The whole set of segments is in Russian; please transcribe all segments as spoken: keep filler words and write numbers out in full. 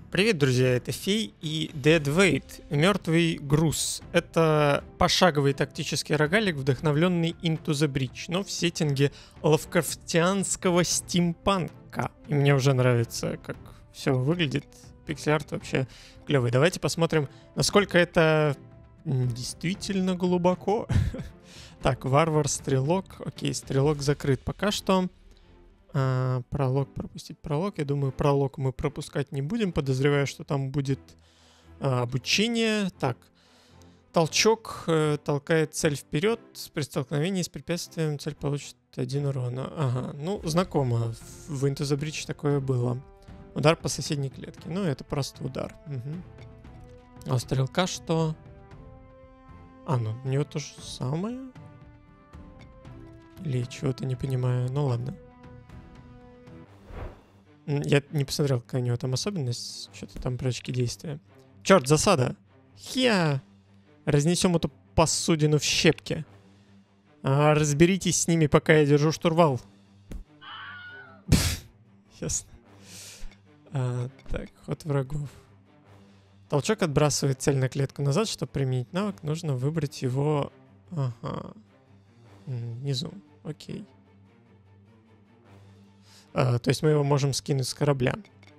Привет, друзья, это Фей и Dead Weight, мертвый груз. Это пошаговый тактический рогалик, вдохновленный Into the Breach, но в сеттинге лавкрафтианского стимпанка. И мне уже нравится, как все выглядит. Пиксель-арт вообще клевый. Давайте посмотрим, насколько это действительно глубоко. Так, варвар, стрелок. Окей, стрелок закрыт пока что. А, пролог, пропустить пролог. Я думаю, пролог мы пропускать не будем. Подозреваю, что там будет а, обучение. Так, толчок э, толкает цель вперед. При столкновении с препятствием цель получит один урона. Ага, ну, знакомо. В Into the Breach такое было. Удар по соседней клетке. Ну, это просто удар. Угу. А у стрелка что? А, ну, у него то же самое? Или чего-то не понимаю. Ну, ладно. Я не посмотрел, какая у него там особенность. Что-то там про очки действия. Черт, засада! Хя! Разнесем эту посудину в щепки. А, разберитесь с ними, пока я держу штурвал. Ясно. А, так, ход врагов. Толчок отбрасывает цель на клетку назад. Чтобы применить навык, нужно выбрать его... Ага. Внизу. Окей. Uh, то есть мы его можем скинуть с корабля.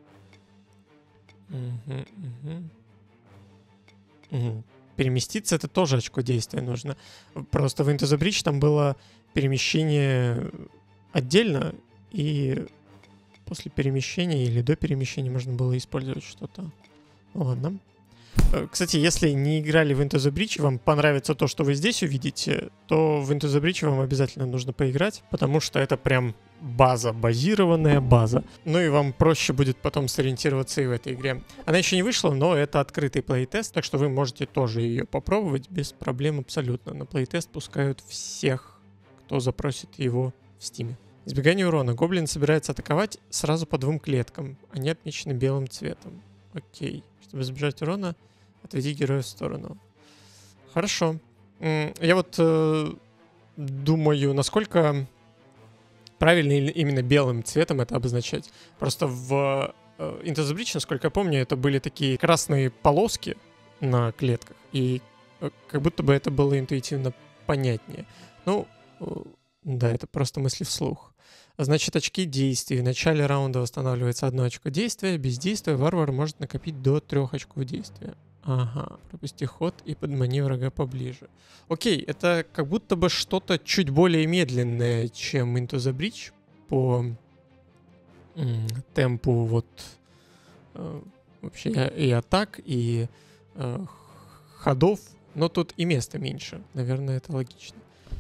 Uh-huh, uh-huh. Uh-huh. Переместиться — это тоже очко действия нужно. Просто в Into the Breach там было перемещение отдельно, и после перемещения или до перемещения можно было использовать что-то. Ну, ладно. Кстати, если не играли в Into the Breach, вам понравится то, что вы здесь увидите, то в Into the Breach вам обязательно нужно поиграть, потому что это прям база, базированная база. Ну и вам проще будет потом сориентироваться и в этой игре. Она еще не вышла, но это открытый плейтест, так что вы можете тоже ее попробовать без проблем абсолютно. На плейтест пускают всех, кто запросит его в Steam. Избегание урона. Гоблин собирается атаковать сразу по двум клеткам. Они отмечены белым цветом. Окей. Чтобы избежать урона, отведи героя в сторону. Хорошо. Я вот э, думаю, насколько правильно именно белым цветом это обозначать. Просто в э, Into the Breach, насколько я помню, это были такие красные полоски на клетках. И э, как будто бы это было интуитивно понятнее. Ну, э, да, это просто мысли вслух. Значит, очки действий. В начале раунда восстанавливается одно очко действия. Без действия варвар может накопить до трех очков действия. Ага, пропусти ход и подмани врага поближе. Окей, это как будто бы что-то чуть более медленное, чем Into the Breach по м, темпу вот э, вообще и атак, и э, ходов. Но тут и места меньше. Наверное, это логично.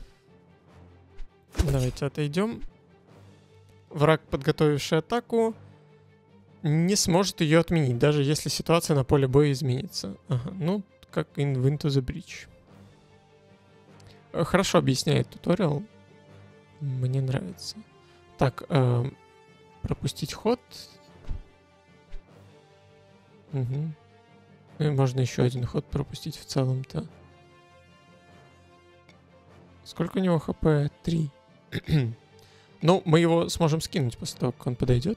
Давайте отойдем. Враг, подготовивший атаку, не сможет ее отменить, даже если ситуация на поле боя изменится. Ага, ну, как и в Into the Breach. Хорошо объясняет туториал. Мне нравится. Так, э, пропустить ход. Угу. И можно еще один ход пропустить в целом-то. Сколько у него хп? Три. Ну, мы его сможем скинуть после того, как он подойдет.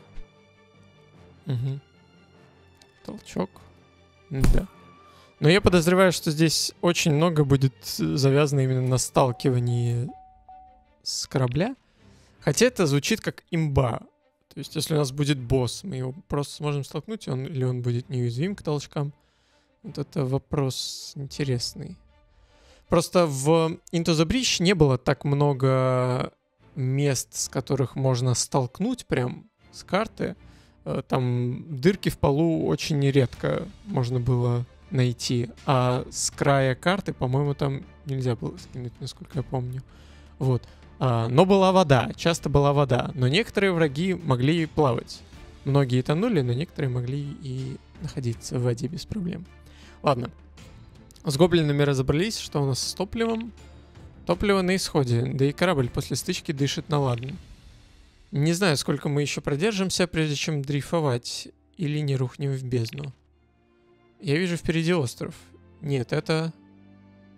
Угу. Толчок. Да. Но я подозреваю, что здесь очень много будет завязано именно на сталкивании с корабля. Хотя это звучит как имба. То есть, если у нас будет босс, мы его просто сможем столкнуть, он, или он будет неуязвим к толчкам. Вот это вопрос интересный. Просто в Into the Breach не было так много мест, с которых можно столкнуть прям с карты. Там дырки в полу очень редко можно было найти. А с края карты, по-моему, там нельзя было скинуть, насколько я помню. Вот. А, но была вода, часто была вода. Но некоторые враги могли плавать. Многие тонули, но некоторые могли и находиться в воде без проблем. Ладно. С гоблинами разобрались. Что у нас с топливом? Топливо на исходе, да и корабль после стычки дышит на ладан. Не знаю, сколько мы еще продержимся, прежде чем дрейфовать, или не рухнем в бездну. Я вижу впереди остров. Нет, это...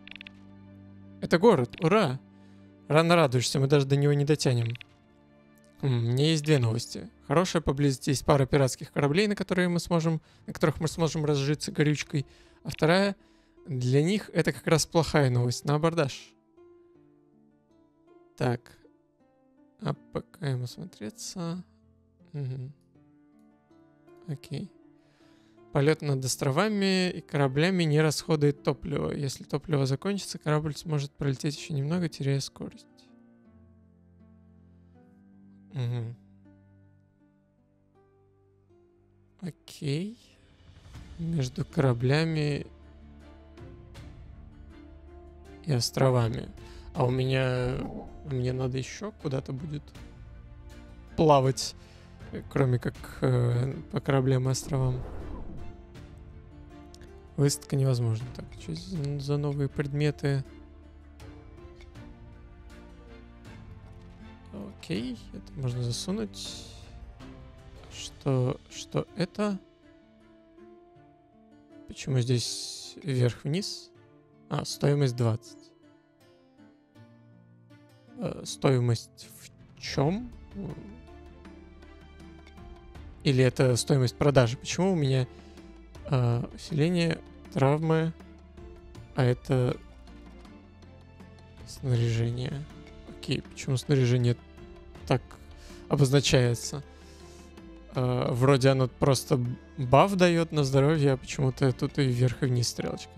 Это город, ура! Рано радуешься, мы даже до него не дотянем. У меня есть две новости. Хорошая, поблизости есть пара пиратских кораблей, на которые мы сможем, на которых мы сможем разжиться горючкой. А вторая, для них это как раз плохая новость. На абордаж. Так. А пока ему смотреться. Угу. Окей. Полет над островами и кораблями не расходует топливо. Если топливо закончится, корабль сможет пролететь еще немного, теряя скорость. Угу. Окей. Между кораблями и островами. А у меня... Мне надо еще куда-то будет плавать, кроме как э, по кораблям и островам. Высадка невозможна. Так, что за новые предметы? Окей, это можно засунуть. Что, что это? Почему здесь вверх-вниз? А, стоимость двадцать. Э, стоимость в чем? Или это стоимость продажи? Почему у меня э, усиление, травмы, а это снаряжение? Окей, почему снаряжение так обозначается? Э, вроде оно просто баф дает на здоровье, а почему-то тут и вверх и вниз стрелочка.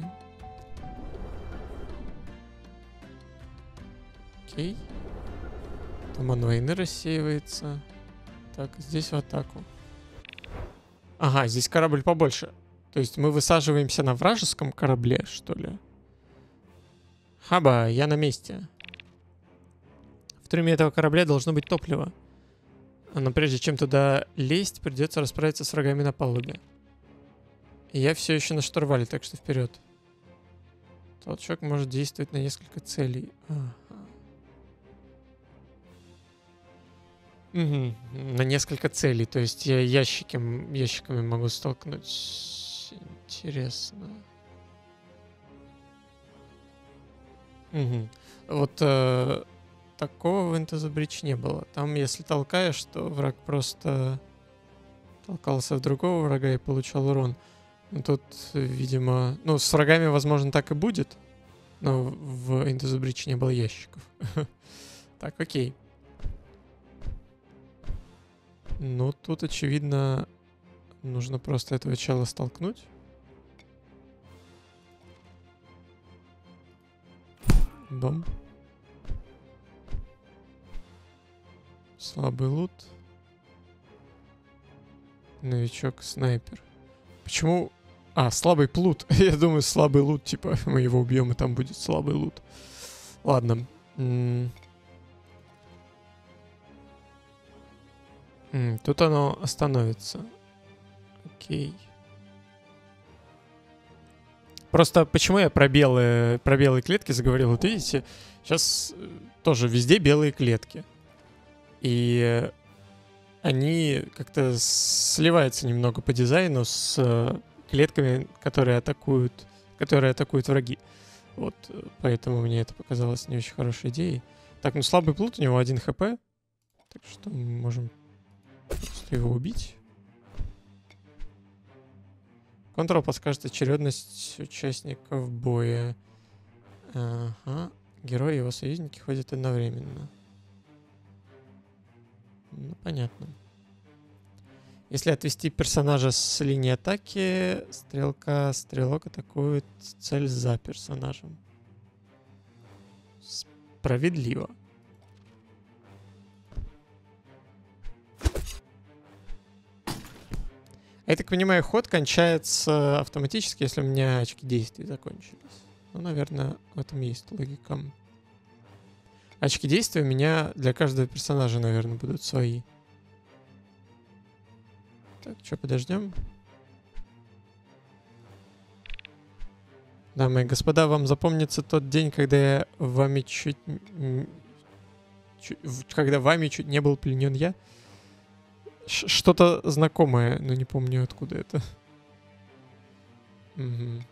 Окей. Туман войны рассеивается. Так, здесь в атаку. Ага, здесь корабль побольше. То есть мы высаживаемся на вражеском корабле, что ли? Хаба, я на месте. В трюме этого корабля должно быть топливо. Но прежде чем туда лезть, придется расправиться с врагами на палубе. И я все еще на штурвале, так что вперед. Толчок может действовать на несколько целей. Ага. Угу. На несколько целей. То есть я ящики, ящиками могу столкнуть. Интересно. Угу. Вот э, такого в Into the Breach не было. Там, если толкаешь, то враг просто толкался в другого врага и получал урон. Но тут, видимо... Ну, с врагами, возможно, так и будет. Но в Into the Breach не было ящиков. Так, окей. Ну, тут, очевидно, нужно просто этого чела столкнуть. Бом. Слабый лут. Новичок-снайпер. Почему... А, слабый плут. Я думаю, слабый лут, типа, мы его убьем, и там будет слабый лут. Ладно. М- М, Тут оно остановится. Окей. Просто почему я про белые, про белые клетки заговорил? Вот видите, сейчас тоже везде белые клетки. И они как-то сливаются немного по дизайну с клетками, которые атакуют, которые атакуют враги. Вот, поэтому мне это показалось не очень хорошей идеей. Так, ну слабый плут, у него один хп. Так что мы можем просто его убить. Контрол подскажет очередность участников боя. Ага. Герой и его союзники ходят одновременно. Ну, понятно. Если отвести персонажа с линии атаки, стрелка, стрелок атакует цель за персонажем. Справедливо. Я так понимаю, ход кончается автоматически, если у меня очки действий закончились. Ну, наверное, в этом есть логика. Очки действия у меня для каждого персонажа, наверное, будут свои. Так, что, подождем? Дамы и господа, вам запомнится тот день, когда я вами чуть... чуть когда вами чуть не был пленен я? Что-то знакомое, но не помню, откуда это. Угу.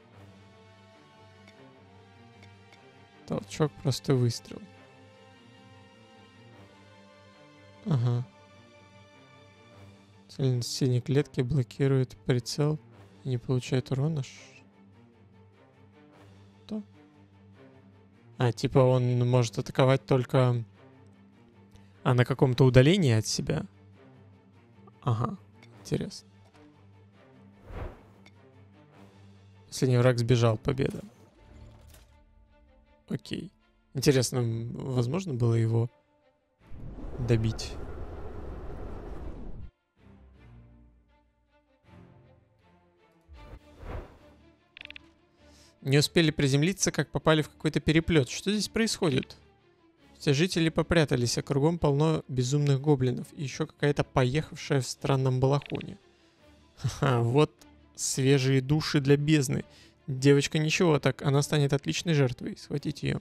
Толчок, простой выстрел. Ага. Цель синей клетки блокирует прицел и не получает урона. Что? А, типа он может атаковать только а на каком-то удалении от себя. Ага, интересно. Последний враг сбежал, победа. Окей. Интересно, возможно было его добить? Не успели приземлиться, как попали в какой-то переплет. Что здесь происходит? Все жители попрятались, а кругом полно безумных гоблинов. И еще какая-то поехавшая в странном балахоне. Ха-ха, вот свежие души для бездны. Девочка ничего так, она станет отличной жертвой. Схватить ее.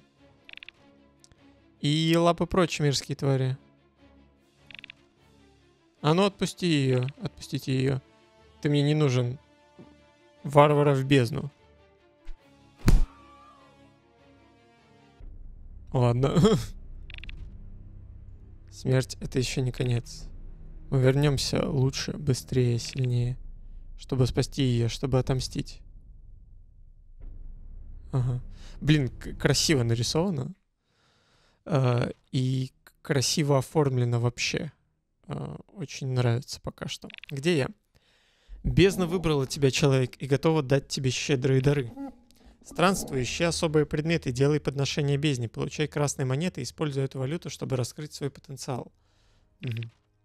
И лапы прочь, мерзкие твари. А ну отпусти ее, отпустите ее. Ты мне не нужен. Варвара в бездну. Ладно. Смерть — это еще не конец. Мы вернемся лучше, быстрее, сильнее. Чтобы спасти ее, чтобы отомстить. Ага. Блин, красиво нарисовано. Uh, и красиво оформлено вообще. Uh, очень нравится пока что. Где я? Бездна выбрала тебя, человек, и готова дать тебе щедрые дары. Странствуй, ищи особые предметы, делай подношения бездне, получай красные монеты, используй эту валюту, чтобы раскрыть свой потенциал. Угу.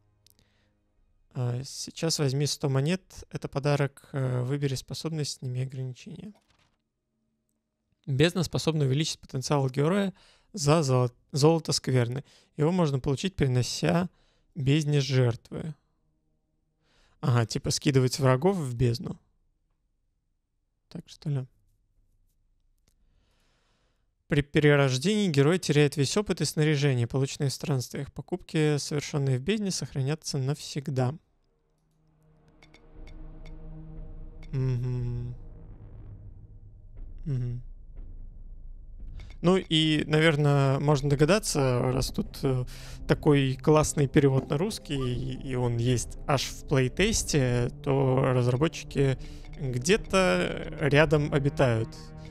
Uh, сейчас возьми сто монет. Это подарок. Uh, выбери способность, сними ограничения. Бездна способна увеличить потенциал героя за золото, золото скверны. Его можно получить, перенося бездне жертвы. Ага, типа скидывать врагов в бездну. Так что ли? При перерождении герой теряет весь опыт и снаряжение, полученные в странствиях. Покупки, совершенные в бездне, сохранятся навсегда. Угу. Угу. Ну и, наверное, можно догадаться, раз тут э, такой классный перевод на русский, и, и он есть аж в плейтесте, то разработчики где-то рядом обитают.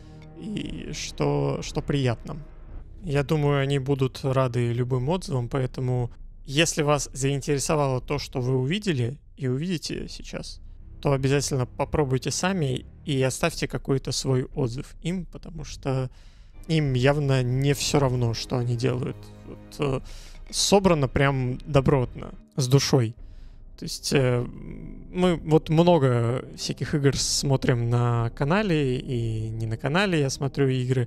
И что, что приятно. Я думаю, они будут рады любым отзывам, поэтому если вас заинтересовало то, что вы увидели и увидите сейчас, то обязательно попробуйте сами и оставьте какой-то свой отзыв им, потому что им явно не все равно, что они делают. Вот, э, собрано прям добротно, с душой. То есть э, мы вот много всяких игр смотрим на канале, и не на канале я смотрю игры.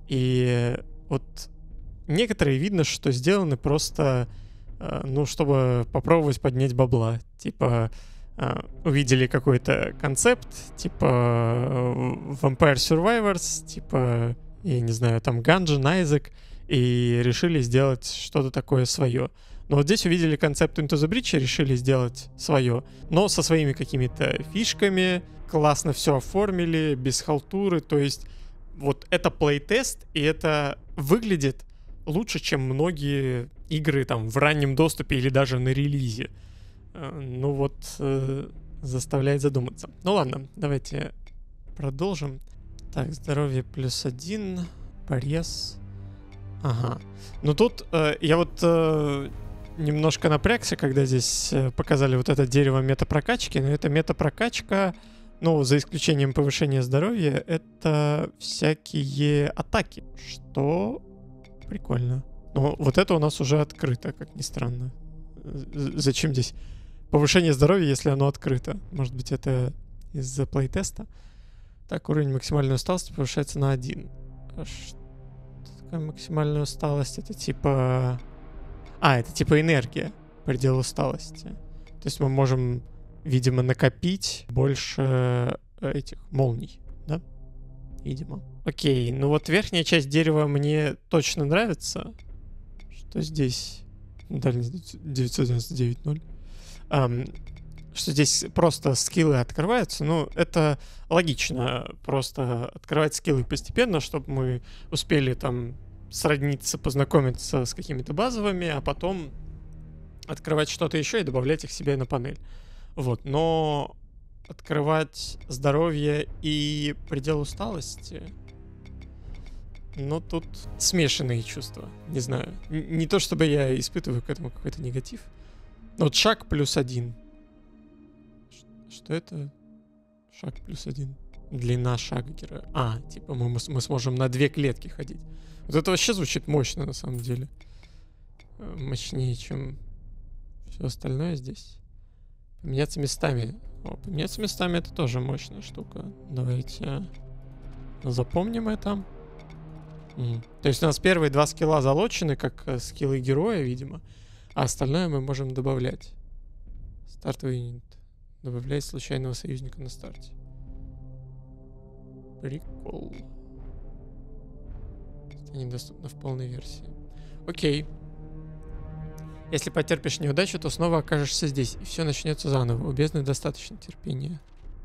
И вот некоторые видно, что сделаны просто, э, ну, чтобы попробовать поднять бабла. Типа э, увидели какой-то концепт, типа э, Vampire Survivors, типа... я не знаю, там Gungeon, Isaac, и решили сделать что-то такое свое. Но вот здесь увидели концепт Into the Breach и решили сделать свое, но со своими какими-то фишками, классно все оформили, без халтуры, то есть вот это плейтест, и это выглядит лучше, чем многие игры там в раннем доступе или даже на релизе. Ну вот, э, заставляет задуматься. Ну ладно, давайте продолжим. Так, здоровье плюс один, порез. Ага. Ну тут э, я вот э, немножко напрягся, когда здесь э, показали вот это дерево метапрокачки, но это метапрокачка, ну, за исключением повышения здоровья, это всякие атаки, что прикольно. Но вот это у нас уже открыто, как ни странно. Зачем здесь повышение здоровья, если оно открыто? Может быть, это из-за плейтеста? Так, уровень максимальной усталости повышается на один. А что такое максимальная усталость? Это типа... А, это типа энергия, предел усталости. То есть мы можем, видимо, накопить больше этих молний, да? Видимо. Окей, ну вот верхняя часть дерева мне точно нравится. Что здесь? Дальность девятьсот девяносто девять ноль. Um, что здесь просто скиллы открываются, ну, это логично, просто открывать скиллы постепенно, чтобы мы успели там сродниться, познакомиться с какими-то базовыми, а потом открывать что-то еще и добавлять их себе на панель. Вот, но открывать здоровье и предел усталости, но тут смешанные чувства, не знаю. Н- не то чтобы я испытываю к этому какой-то негатив. Но вот шаг плюс один. Ш- Что это? Шаг плюс один. Длина шага героя. А, типа мы, мы с- мы сможем на две клетки ходить. Вот это вообще звучит мощно на самом деле. Э, Мощнее, чем все остальное здесь. Поменяться местами. О, поменяться местами это тоже мощная штука. Давайте запомним это. М. То есть у нас первые два скилла залочены, как э, скиллы героя, видимо. А остальное мы можем добавлять. Стартовый юнит. Добавляет случайного союзника на старте. Прикол. Это недоступно в полной версии. Окей. Если потерпишь неудачу, то снова окажешься здесь, и все начнется заново. У бездны достаточно терпения.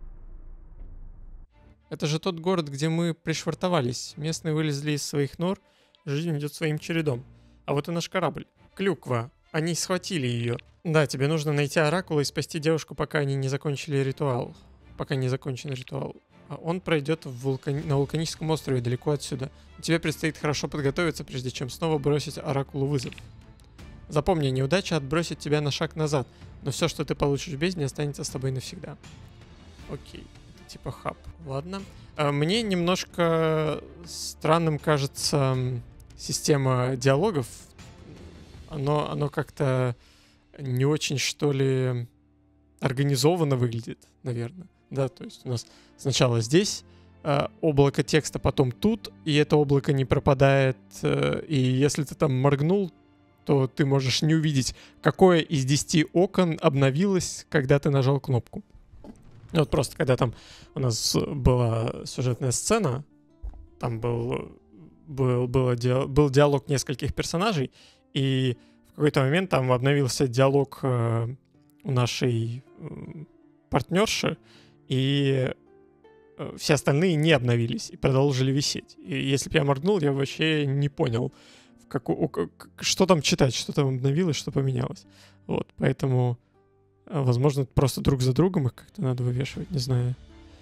Это же тот город, где мы пришвартовались. Местные вылезли из своих нор, жизнь идет своим чередом. А вот и наш корабль. Клюква. Они схватили ее. Да, тебе нужно найти Оракула и спасти девушку, пока они не закончили ритуал. Пока не закончен ритуал. А он пройдет в вулкани- на вулканическом острове далеко отсюда. Тебе предстоит хорошо подготовиться, прежде чем снова бросить Оракулу вызов. Запомни, неудача отбросит тебя на шаг назад, но все, что ты получишь в бездне, останется с тобой навсегда. Окей, это типа хаб. Ладно. А, Мне немножко странным кажется м, система диалогов. Оно, оно как-то не очень, что ли, организованно выглядит, наверное. Да, то есть у нас сначала здесь э, облако текста, потом тут, и это облако не пропадает. э, И если ты там моргнул, то ты можешь не увидеть, какое из десяти окон обновилось, когда ты нажал кнопку. И вот просто когда там у нас была сюжетная сцена, там был, был, было диа- был диалог нескольких персонажей, и в какой-то момент там обновился диалог э, у нашей э, партнерши, и э, все остальные не обновились и продолжили висеть. И если бы я моргнул, я вообще не понял, в каку- у- к- что там читать, что там обновилось, что поменялось. Вот, поэтому, э, возможно, просто друг за другом их как-то надо вывешивать, не знаю.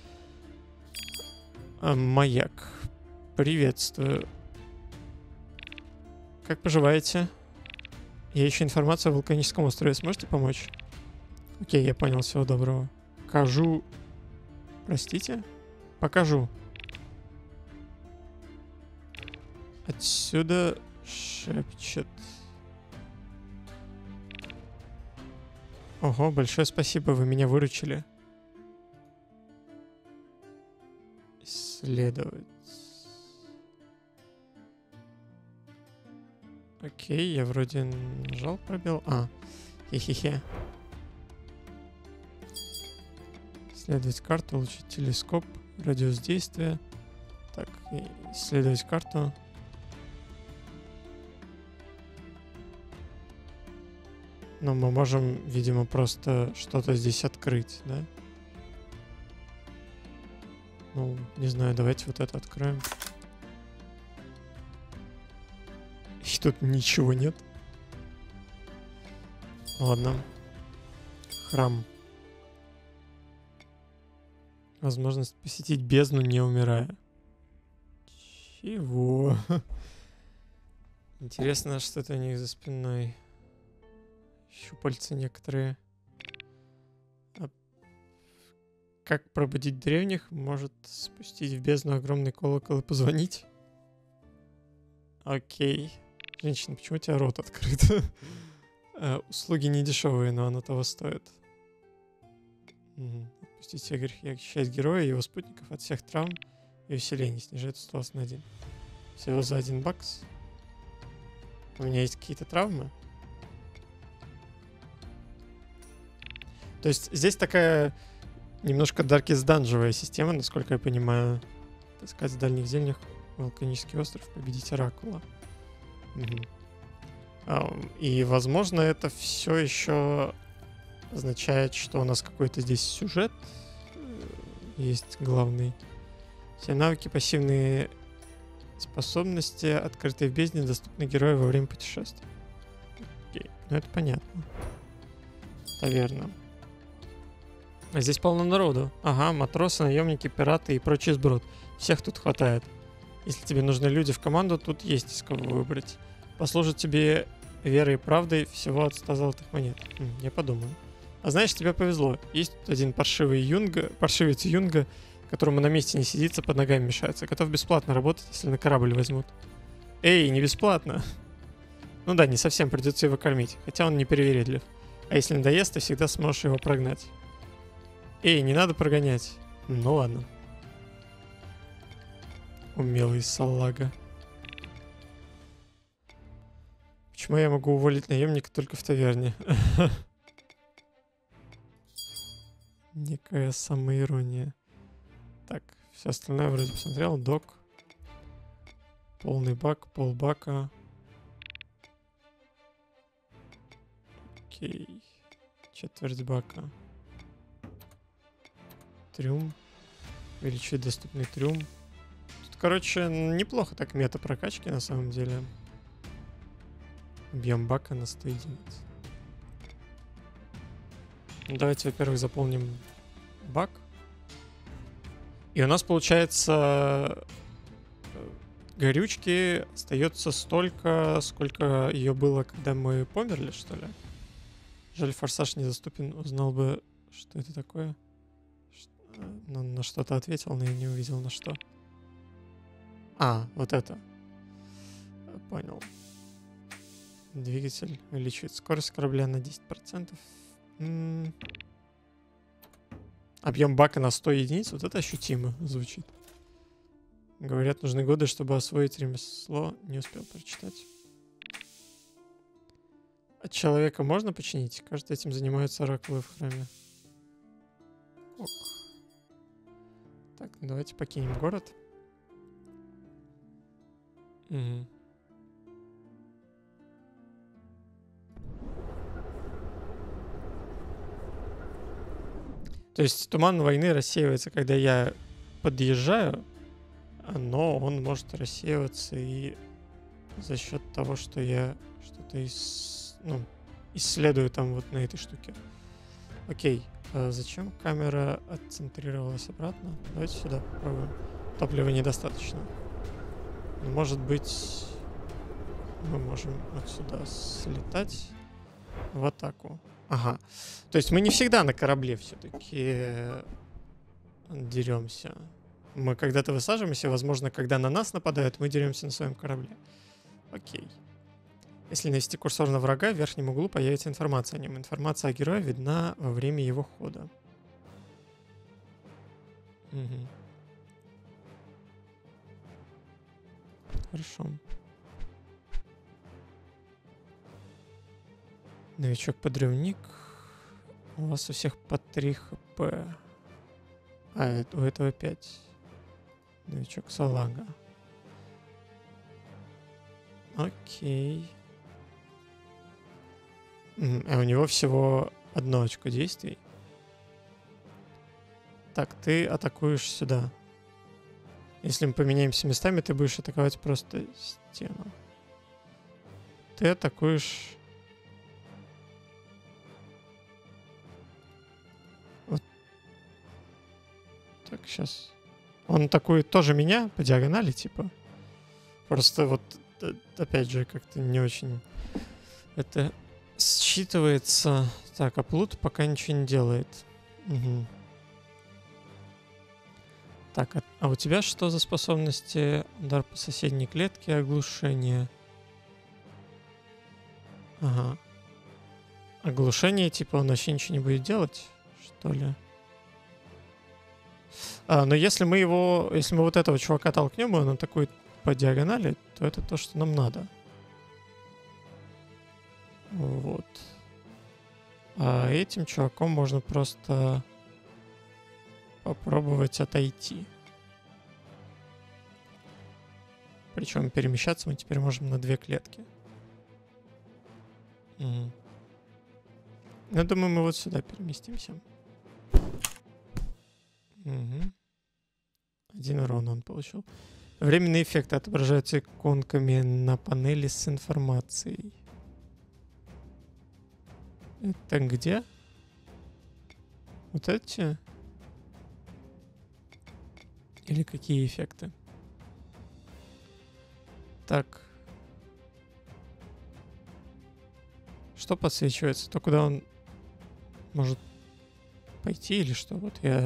А, Маяк. Приветствую. Как поживаете? Я ищу информацию о вулканическом острове. Сможете помочь? Окей, я понял. Всего доброго. Покажу... Простите? Покажу. Отсюда шепчет. Ого, большое спасибо, вы меня выручили. Исследовать. Окей, я вроде нажал пробел. А, хе-хе-хе. Исследовать карту, улучшить телескоп, радиус действия. Так, и исследовать карту. Но мы можем, видимо, просто что-то здесь открыть, да? Ну, не знаю, давайте вот это откроем. И тут ничего нет. Ладно. Храм. Возможность посетить бездну, не умирая. Чего? Интересно, что это у них за спиной. Щупальца некоторые. А как пробудить древних? Может спустить в бездну огромный колокол и позвонить? Окей. Женщина, почему у тебя рот открыт? Э, Услуги не дешевые, но оно того стоит. Мгм. Отпустить все грехи, очищать героя и его спутников от всех травм и усилений. Снижает усталость на один. Всего за один бакс. У меня есть какие-то травмы. То есть здесь такая немножко Darkest Dungeon система, насколько я понимаю. Таскать с дальних землях вулканический остров, победить Оракула. Мгм. А, И, возможно, это все еще означает, что у нас какой-то здесь сюжет э, есть главный. Все навыки, пассивные способности, открытые в бездне, доступны герою во время путешествия. Окей, ну это понятно. Таверна. А здесь полно народу. Ага, матросы, наемники, пираты и прочий сброд. Всех тут хватает. Если тебе нужны люди в команду, тут есть из кого выбрать. Послужат тебе верой и правдой всего от ста золотых монет. М, я подумаю. А знаешь, тебе повезло. Есть тут один паршивый юнга, паршивец юнга, которому на месте не сидится, под ногами мешается. Готов бесплатно работать, если на корабль возьмут. Эй, не бесплатно. Ну да, не совсем, придется его кормить. Хотя он не привередлив. А если надоест, ты всегда сможешь его прогнать. Эй, не надо прогонять. Ну ладно. Умелый салага. Почему я могу уволить наемника только в таверне? Некая самоирония. Так, все остальное вроде посмотрел. Док. Полный бак, полбака. Окей. Четверть бака. Трюм. Увеличить доступный трюм. Тут, короче, неплохо так мета прокачки на самом деле. Объем бака на сто единиц. Давайте, во-первых, заполним бак. И у нас получается горючки остается столько, сколько ее было, когда мы померли, что ли. Жаль, форсаж недоступен. Узнал бы, что это такое. На, на что-то ответил, но я не увидел на что. А, вот это. Понял. Двигатель увеличивает скорость корабля на десять процентов. М-м. Объем бака на сто единиц. Вот это ощутимо звучит. Говорят, нужны годы, чтобы освоить ремесло. Не успел прочитать. От человека можно починить? Кажется, этим занимаются оракулы в храме. Ок. Так, ну давайте покинем город. Угу. То есть туман войны рассеивается, когда я подъезжаю, но он может рассеиваться и за счет того, что я что-то ис... ну, исследую там вот на этой штуке. Окей, а зачем камера отцентрировалась обратно? Давайте сюда попробуем. Топлива недостаточно. Может быть, мы можем отсюда слетать в атаку. Ага. То есть мы не всегда на корабле все-таки деремся. Мы когда-то высаживаемся, возможно, когда на нас нападают, мы деремся на своем корабле. Окей. Если навести курсор на врага, в верхнем углу появится информация о нем. Информация о герое видна во время его хода. Угу. Хорошо. Новичок-подрывник. У вас у всех по три хп. А, у этого пять. Новичок салага. Окей. А у него всего одно очко действий. Так, ты атакуешь сюда. Если мы поменяемся местами, ты будешь атаковать просто стену. Ты атакуешь... Вот. Так, сейчас. Он атакует тоже меня по диагонали, типа. Просто вот, опять же, как-то не очень это считывается. Так, а плут пока ничего не делает. Угу. Так, а, а у тебя что за способности? Удар по соседней клетке, оглушение. Ага. Оглушение, типа, он вообще ничего не будет делать, что ли? А, но если мы его, если мы вот этого чувака толкнем, и он атакует по диагонали, то это то, что нам надо. Вот. А этим чуваком можно просто попробовать отойти. Причем перемещаться мы теперь можем на две клетки. Угу. Я думаю, мы вот сюда переместимся. Угу. Один урон он получил. Временные эффекты отображаются иконками на панели с информацией. Это где? Вот эти? Или какие эффекты? Так. Что подсвечивается? То, куда он может пойти или что? Вот я...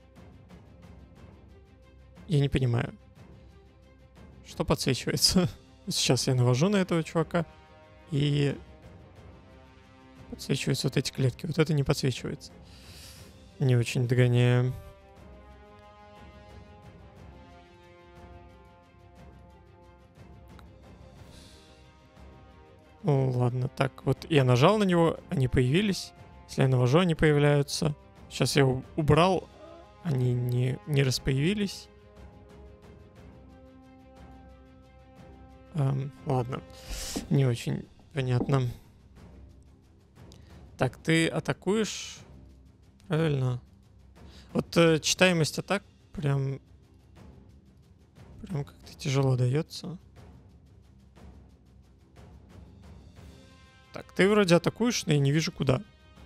Я не понимаю. Что подсвечивается? Сейчас я навожу на этого чувака, и подсвечиваются вот эти клетки. Вот это не подсвечивается. Не очень догоняю. Ну ладно, так, вот я нажал на него, они появились. Если я навожу, они появляются. Сейчас я убрал, они не, не распоявились. Эм, ладно, не очень понятно. Так, ты атакуешь? Правильно. Вот э, читаемость атак прям... Прям как-то тяжело дается. Так, ты вроде атакуешь, но я не вижу куда.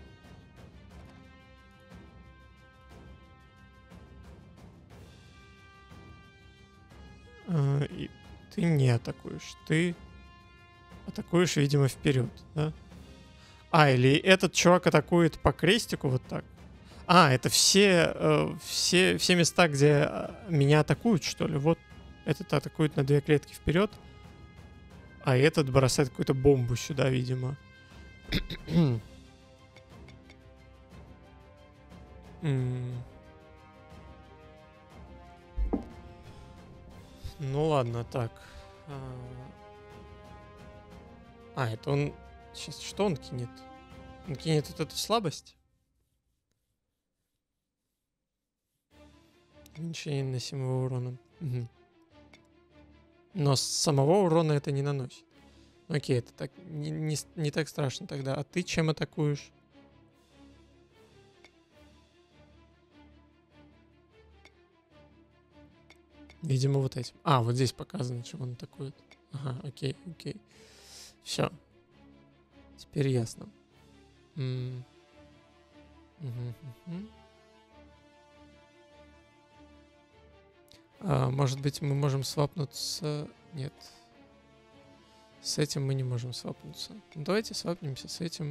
А, и ты не атакуешь. Ты атакуешь, видимо, вперед, да? А, или этот чувак атакует по крестику вот так. А, это все, э, все, все места, где э, меня атакуют, что ли? Вот этот атакует на две клетки вперед, а этот бросает какую-то бомбу сюда, видимо. Ну ладно, так. А, это он... Сейчас, что он кинет? Он кинет вот эту слабость? Уменьшение наносимого урона. Угу. Но самого урона это не наносит. Окей, это так не, не, не так страшно тогда. А ты чем атакуешь? Видимо, вот этим. А, вот здесь показано, чем он атакует. Ага, окей, окей. Все. Теперь ясно. М-м. Угу, угу. А, может быть, мы можем свапнуться... Нет. С этим мы не можем свапнуться. Ну, давайте свапнемся с этим.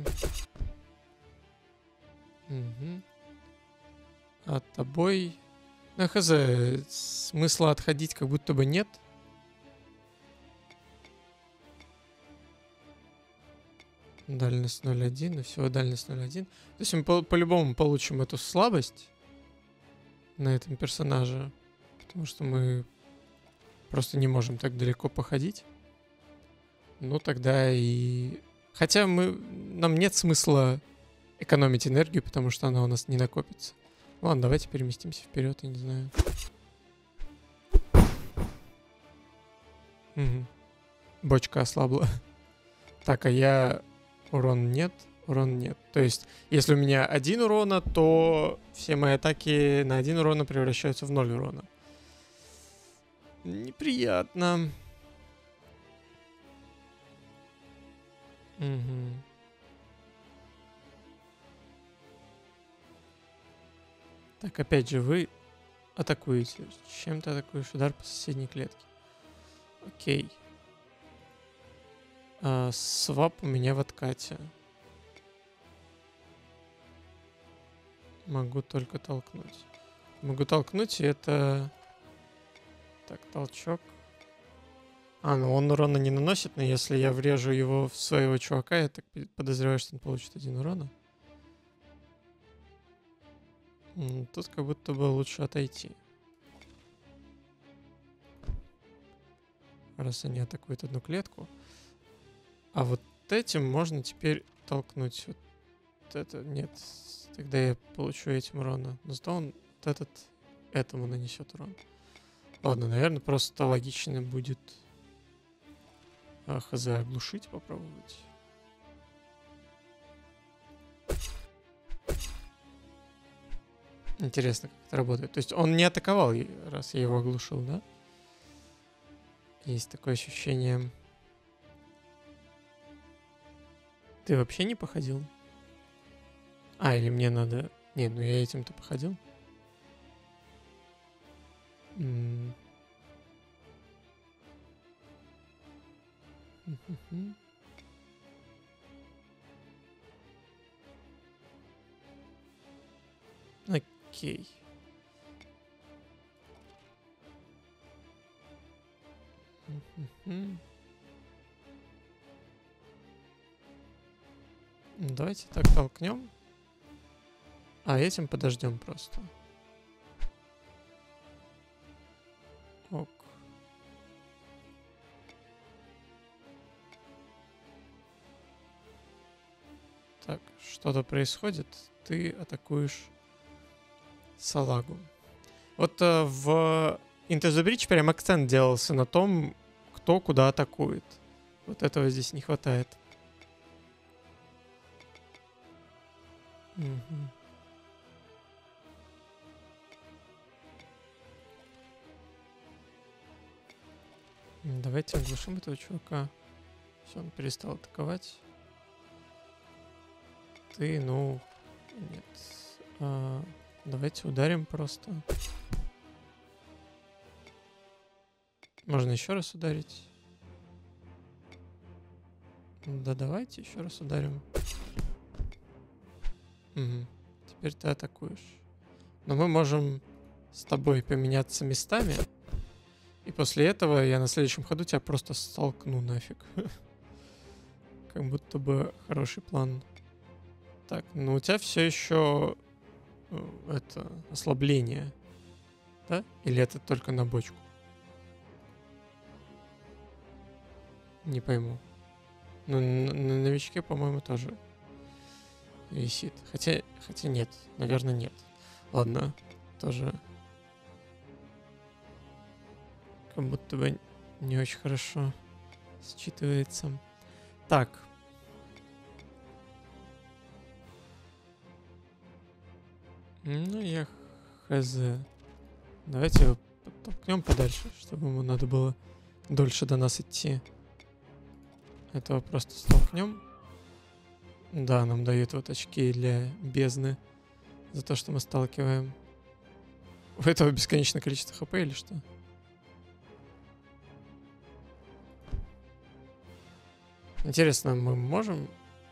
Угу. А тобой... Ну, хз, смысла отходить как будто бы нет. Дальность ноль один, и всего дальность ноль один. То есть мы по- по-любому получим эту слабость на этом персонаже. Потому что мы просто не можем так далеко походить. Ну, тогда и... Хотя мы... нам нет смысла экономить энергию, потому что она у нас не накопится. Ладно, давайте переместимся вперед, я не знаю. Угу. Бочка ослабла. Так, а я... Урон нет, урон нет. То есть, если у меня один урона, то все мои атаки на один урона превращаются в ноль урона. Неприятно. Угу. Так, опять же, вы атакуете. Чем ты атакуешь? Удар по соседней клетке. Окей. А, свап у меня в откате. Могу только толкнуть. Могу толкнуть, и это... Так, толчок. А, ну он урона не наносит, но если я врежу его в своего чувака, я так подозреваю, что он получит один урона. Тут как будто бы лучше отойти. Раз они атакуют одну клетку. А вот этим можно теперь толкнуть. Вот это нет. Тогда я получу этим урона. Но зато он вот этот этому нанесет урон. Ладно, наверное, просто логично будет а, хз оглушить попробовать. Интересно, как это работает. То есть он не атаковал, раз я его оглушил, да? Есть такое ощущение. Ты вообще не походил? А, или мне надо Не, ну я этим-то походил. М. Мгм. Окей. Мгм. Давайте так толкнем. А этим подождем просто. Ок. Так, что-то происходит. Ты атакуешь салагу. Вот э, в Into the Breach прям акцент делался на том, кто куда атакует. Вот этого здесь не хватает. Мгм. Давайте оглушим этого чувака. Все, он перестал атаковать. Ты, ну... Нет. А, давайте ударим просто. Можно еще раз ударить. Да давайте еще раз ударим. Угу. Теперь ты атакуешь. Но мы можем с тобой поменяться местами. И после этого я на следующем ходу тебя просто столкну нафиг. Как будто бы хороший план. Так, ну у тебя все еще это ослабление, да? Или это только на бочку? Не пойму. Ну, на, на новичке, по-моему, тоже висит. Хотя, хотя нет, наверное, нет. Ладно, тоже как будто бы не очень хорошо считывается. Так. Ну, я хз. Давайте его подтолкнем подальше, чтобы ему надо было дольше до нас идти. Этого просто столкнем. Да, нам дают вот очки для бездны за то, что мы сталкиваем. У этого бесконечное количество хп или что? Интересно, мы можем?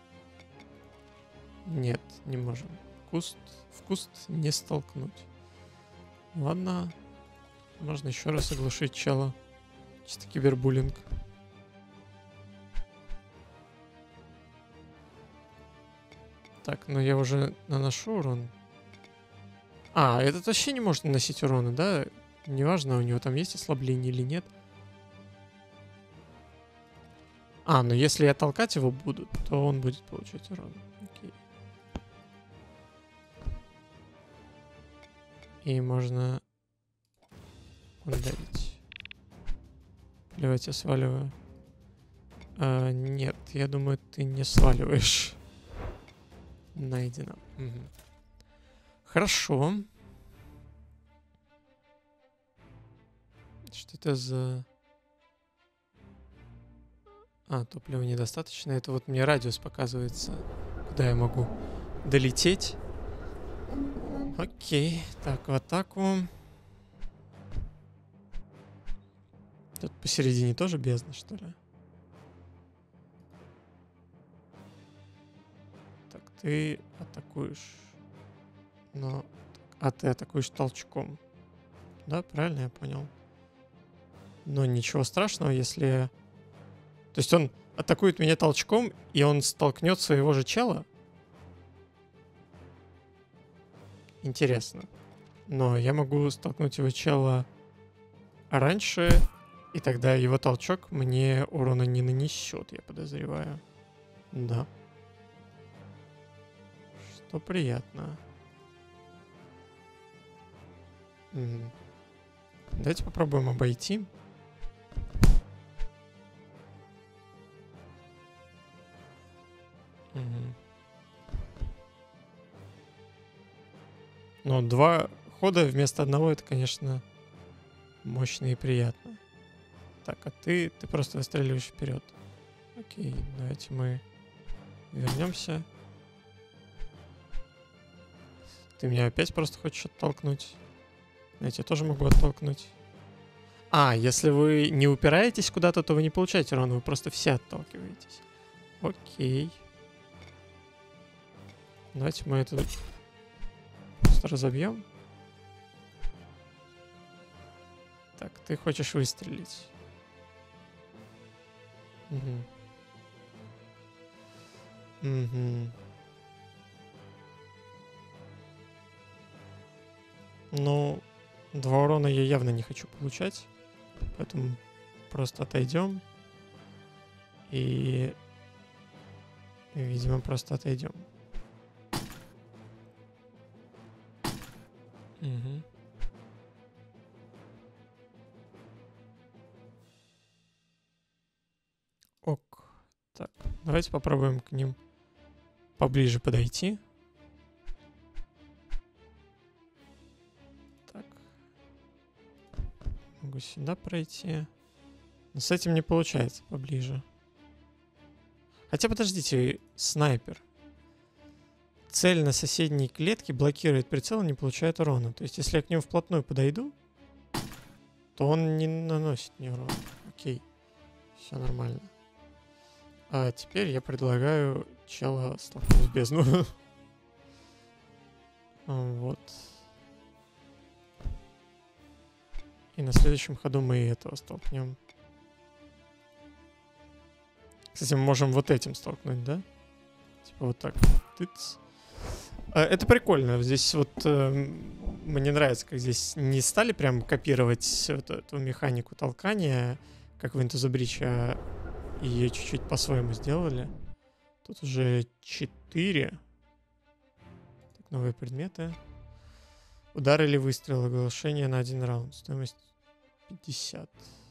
Нет, не можем. Куст, в куст не столкнуть. Ладно. Можно еще раз оглушить чела. Чисто кибербуллинг. Так, ну я уже наношу урон. А, этот вообще не может наносить урона, да? Неважно, у него там есть ослабление или нет. А, ну если я толкать его буду, то он будет получать урон. Окей. И можно ударить. Плевать, я сваливаю. А, нет, я думаю, ты не сваливаешь. Найдено. Угу. Хорошо. Что это за... А, топлива недостаточно. Это вот мне радиус показывается, куда я могу долететь. Окей. Так, в атаку. Тут посередине тоже бездна, что ли? Так, ты атакуешь. Но... А ты атакуешь толчком. Да, правильно я понял? Но ничего страшного, если... То есть он атакует меня толчком, и он столкнет своего же чела? Интересно. Но я могу столкнуть его чела раньше, и тогда его толчок мне урона не нанесет, я подозреваю. Да. Что приятно. Угу. Давайте попробуем обойти. Угу. Но два хода вместо одного, это, конечно, мощно и приятно. Так, а ты, ты просто выстреливаешь вперед. Окей, давайте мы вернемся. Ты меня опять просто хочешь оттолкнуть? Я тебя тоже могу оттолкнуть. А, если вы не упираетесь куда-то, то вы не получаете урон, вы просто все отталкиваетесь. Окей. Давайте мы это просто разобьем. Так, ты хочешь выстрелить. Угу. Угу. Ну, два урона я явно не хочу получать. Поэтому просто отойдем. И, видимо, просто отойдем. Угу. Ок. Так, давайте попробуем к ним поближе подойти. Так. Могу сюда пройти. Но с этим не получается поближе. Хотя подождите, снайпер. Цель на соседней клетке блокирует прицел и не получает урона. То есть если я к нему вплотную подойду, то он не наносит мне урон. Окей. Все нормально. А теперь я предлагаю чела столкнуть в бездну. Вот. И на следующем ходу мы и этого столкнем. Кстати, мы можем вот этим столкнуть, да? Типа вот так. Тыц. Это прикольно. Здесь вот э, мне нравится, как здесь не стали прям копировать вот эту механику толкания, как в Into the Breach, а ее чуть-чуть по-своему сделали. Тут уже четыре. Так, новые предметы. Удар или выстрел. Оглашение на один раунд. Стоимость пятьдесят.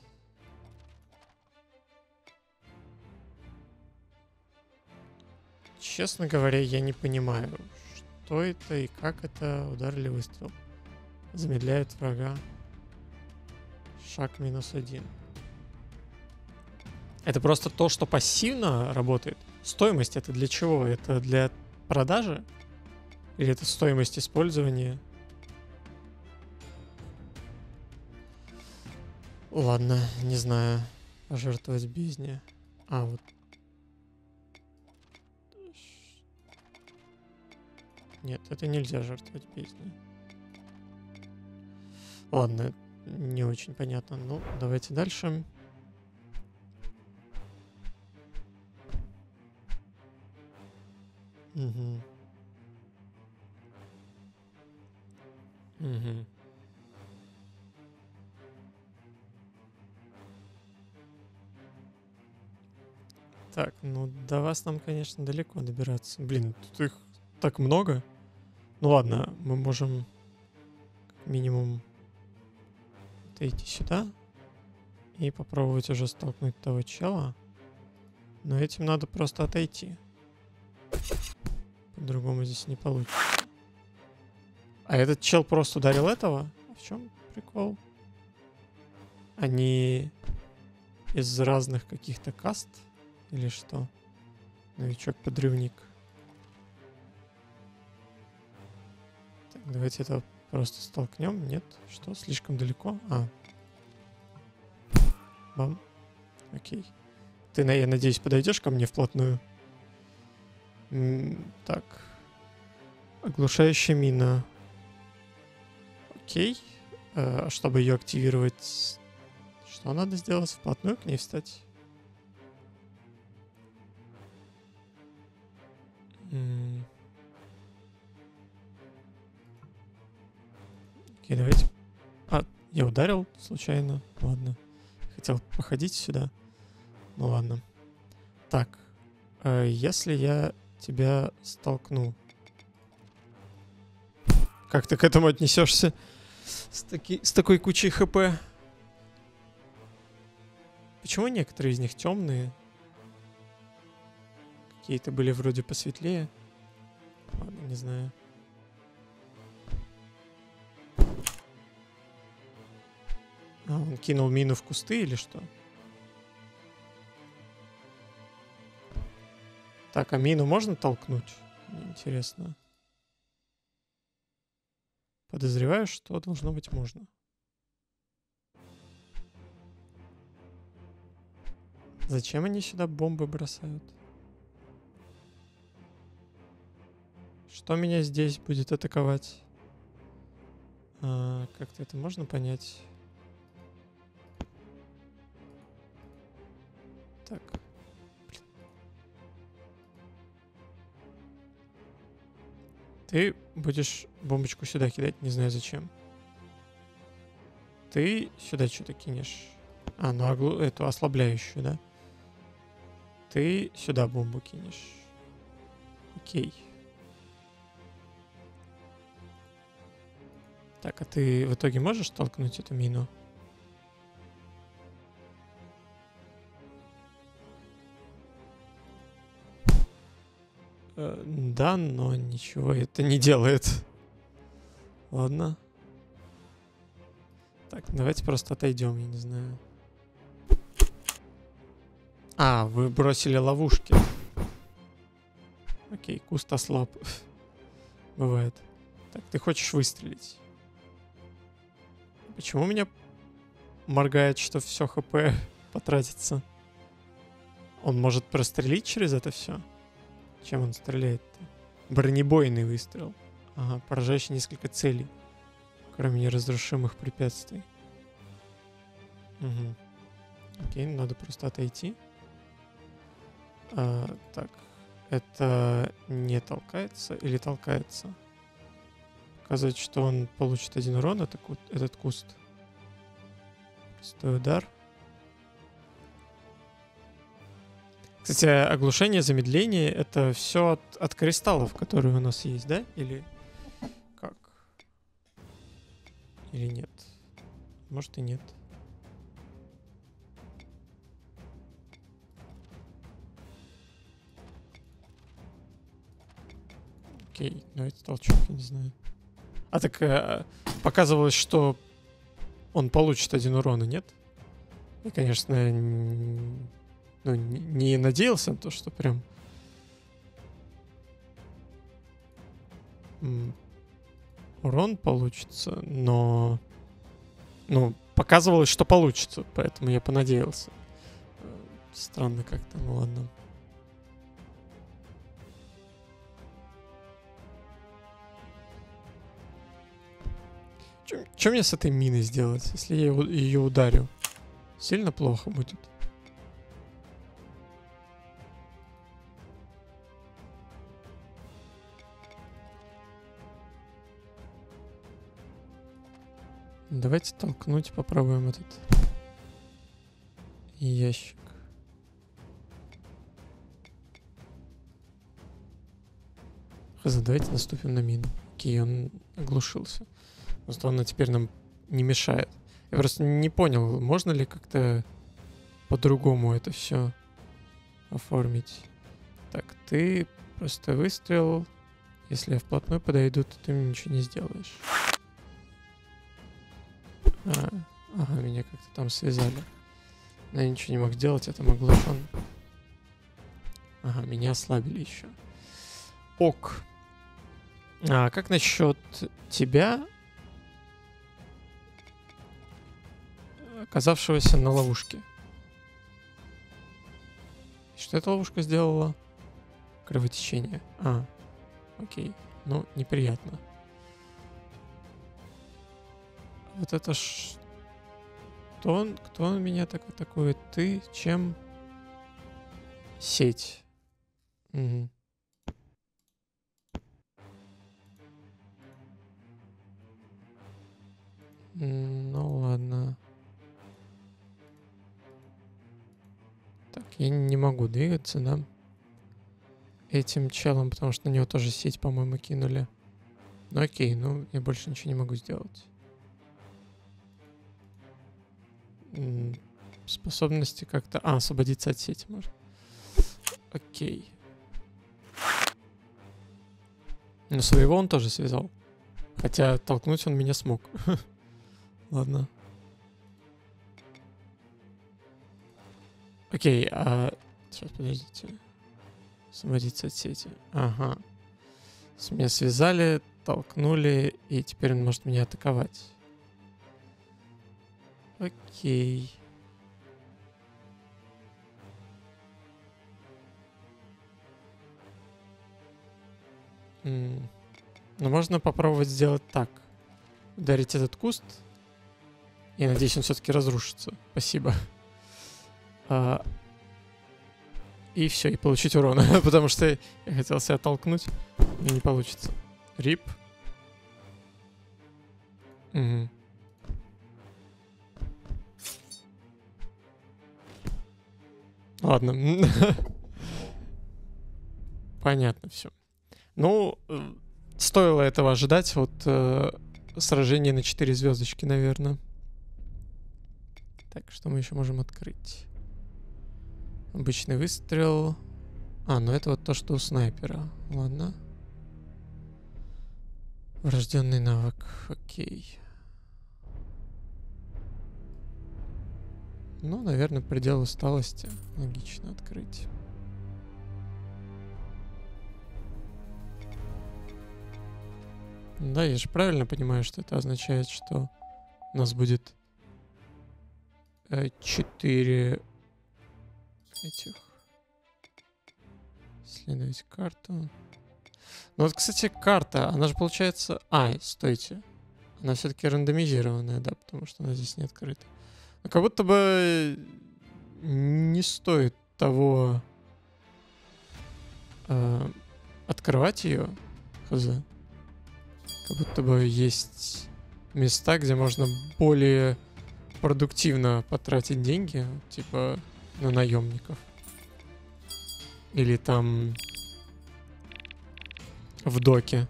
Честно говоря, я не понимаю, что это и как это. Удар или выстрел. Замедляет врага. Шаг минус один. Это просто то, что пассивно работает. Стоимость это для чего? Это для продажи? Или это стоимость использования? Ладно, не знаю. Пожертвовать бездне. А, вот. Нет, это нельзя жертвовать бездне. Ладно, не очень понятно. Ну, давайте дальше. Угу. Угу. Так, ну до вас нам, конечно, далеко добираться. Блин, тут их так много. Ну ладно, мы можем как минимум отойти сюда и попробовать уже столкнуть того чела. Но этим надо просто отойти. По-другому здесь не получится. А этот чел просто ударил этого? А в чем прикол? Они из разных каких-то каст? Или что? Новичок-подрывник. Так, давайте это просто столкнем. Нет? Что? Слишком далеко? А. Бам. Окей. Ты, я надеюсь, подойдешь ко мне вплотную? М- так. Оглушающая мина. Окей. А, чтобы ее активировать, что надо сделать? Вплотную к ней встать? М- Окей, давайте. А, я ударил случайно. Ладно. Хотел походить сюда. Ну ладно. Так. Э, если я тебя столкну, как ты к этому отнесешься? С, таки, с такой кучей хп. Почему некоторые из них темные? Какие-то были вроде посветлее. Ладно, не знаю. А, он кинул мину в кусты или что? Так, а мину можно толкнуть? Мне интересно. Подозреваю, что должно быть можно. Зачем они сюда бомбы бросают? Что меня здесь будет атаковать? А, как-то это можно понять? Так. Ты будешь бомбочку сюда кидать, не знаю зачем. Ты сюда что-то кинешь. А, ну оглу... эту ослабляющую, да? Ты сюда бомбу кинешь. Окей. Так, а ты в итоге можешь толкнуть эту мину? Э, да, но ничего это не делает. Ладно. Так, давайте просто отойдем, я не знаю. А, вы бросили ловушки. Окей, куст ослаб. Бывает. Так, ты хочешь выстрелить? Почему у меня моргает, что все хп потратится? Он может прострелить через это все? Чем он стреляет-то? Бронебойный выстрел. Ага, поражающий несколько целей. Кроме неразрушимых препятствий. Угу. Окей, надо просто отойти. А, так, это не толкается или толкается? Показывает, что он получит один урон, это ку- этот куст. Простой удар. Кстати, оглушение, замедление — это все от, от кристаллов, которые у нас есть, да? Или как? Или нет? Может и нет. Окей, давайте толчок, я не знаю. А так э, показывалось, что он получит один урон, и нет? Я, конечно, н- ну, н- не надеялся на то, что прям м, урон получится, но ну, показывалось, что получится, поэтому я понадеялся. Э, Странно как-то, ну ладно. Что мне с этой миной сделать, если я его- ее ударю? Сильно плохо будет. Давайте толкнуть, попробуем этот ящик. Хз, давайте наступим на мину. Окей, он оглушился. Просто она теперь нам не мешает. Я просто не понял, можно ли как-то по-другому это все оформить. Так, ты просто выстрел. Если я вплотную подойду, то ты мне ничего не сделаешь. А, ага, меня как-то там связали. Но я ничего не мог сделать, это оглушен. Ага, меня ослабили еще. Ок. А как насчет тебя, оказавшегося на ловушке? Что эта ловушка сделала? Кровотечение. А, окей. Ну, неприятно. Вот это ж... Кто он, кто он меня так атакует? Ты? Чем? Сеть. Угу. Ну ладно. Так, я не могу двигаться, да? Этим челом, потому что на него тоже сеть, по-моему, кинули. Ну окей, ну я больше ничего не могу сделать. М, Способности как-то... А, освободиться от сети можно. Окей. Но своего он тоже связал. Хотя толкнуть он меня смог. Ладно. Окей, а... Сейчас, подождите. Освободиться от сети. Ага. С меня связали. Оттолкнули, и теперь он может меня атаковать. Окей. М. Ну, можно попробовать сделать так. Ударить этот куст. И надеюсь, он все-таки разрушится. Спасибо. А... И все, и получить урон. Потому что я хотел себя толкнуть, и не получится. Рип. Угу. Ладно. Понятно все. Ну, стоило этого ожидать. Вот э, сражение на четыре звездочки, наверное. Так, что мы еще можем открыть? Обычный выстрел. А, ну это вот то, что у снайпера. Ладно. Врожденный навык. Окей. Ну, наверное, предел усталости. Логично открыть. Да, я же правильно понимаю, что это означает, что у нас будет четыре этих. Исследовать карту. Ну вот, кстати, карта, она же получается... А, стойте. Она все-таки рандомизированная, да, потому что она здесь не открыта. Но как будто бы не стоит того э, открывать ее. Хз. Как будто бы есть места, где можно более продуктивно потратить деньги, типа на наемников. Или там в доке.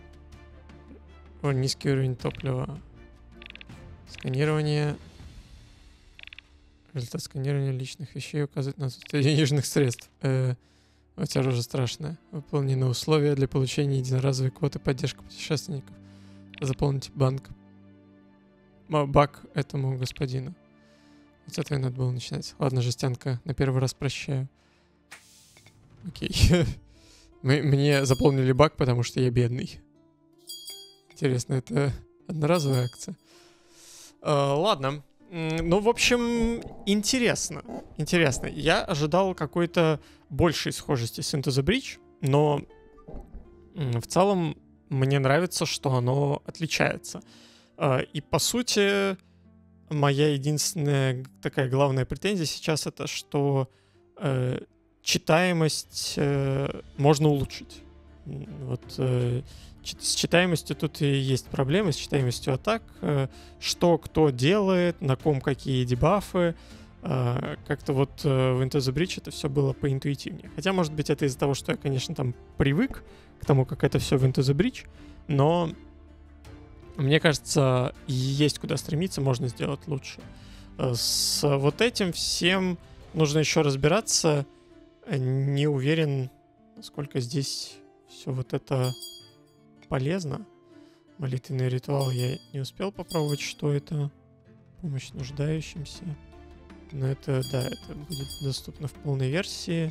О, низкий уровень топлива. Сканирование. Результат сканирования личных вещей указывает на отсутствие денежных средств. Э, у тебя уже страшное. Выполнены условия для получения единоразовой квоты поддержки путешественников. Заполните банк. Бак этому господину. Вот с этого и надо было начинать. Ладно, жестянка, на первый раз прощаю. Окей. Мне заполнили бак, потому что я бедный. Интересно, это одноразовая акция? Uh, ладно. Ну, в общем, интересно. Интересно. Я ожидал какой-то большей схожести с Into the Breach, но в целом мне нравится, что оно отличается. Uh, и, по сути, моя единственная такая главная претензия сейчас это, что uh, читаемость uh, можно улучшить. Вот... Uh, С читаемостью тут и есть проблемы, с читаемостью атак. Что кто делает, на ком какие дебафы. Как-то вот в Into the Breach это все было поинтуитивнее. Хотя, может быть, это из-за того, что я, конечно, там привык к тому, как это все в Into the Breach. Но мне кажется, есть куда стремиться, можно сделать лучше. С вот этим всем нужно еще разбираться. Не уверен, насколько здесь все вот это... полезно. Молитвенный ритуал я не успел попробовать, что это. Помощь нуждающимся. Но это, да, это будет доступно в полной версии.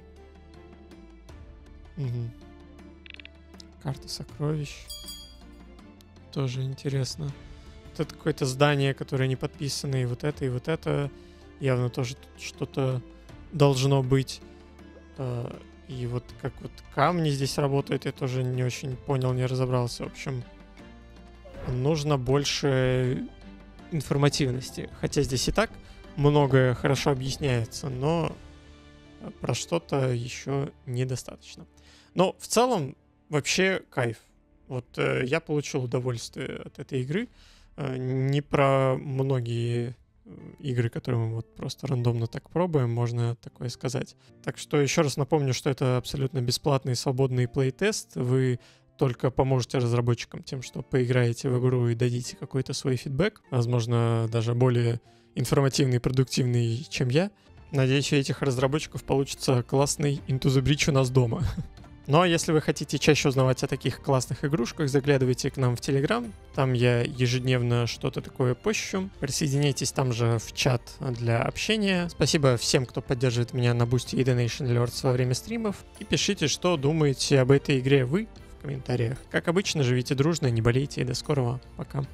Угу. Карта сокровищ. Тоже интересно. Вот это какое-то здание, которое не подписано, и вот это, и вот это. Явно тоже тут что-то должно быть. И вот как вот камни здесь работают, я тоже не очень понял, не разобрался. В общем, нужно больше информативности. Хотя здесь и так многое хорошо объясняется, но про что-то еще недостаточно. Но в целом вообще кайф. Вот э, я получил удовольствие от этой игры. Э, не про многие игры, которые мы вот просто рандомно так пробуем, можно такое сказать. Так что еще раз напомню, что это абсолютно бесплатный свободный плейтест. Вы только поможете разработчикам тем, что поиграете в игру и дадите какой-то свой фидбэк. Возможно, даже более информативный и продуктивный, чем я. Надеюсь, у этих разработчиков получится классный Into the Breach у нас дома. Ну а если вы хотите чаще узнавать о таких классных игрушках, заглядывайте к нам в Telegram. Там я ежедневно что-то такое пощу. Присоединяйтесь там же в чат для общения. Спасибо всем, кто поддерживает меня на Boosty и Donation Alerts во время стримов. И пишите, что думаете об этой игре вы в комментариях. Как обычно, живите дружно, не болейте и до скорого. Пока.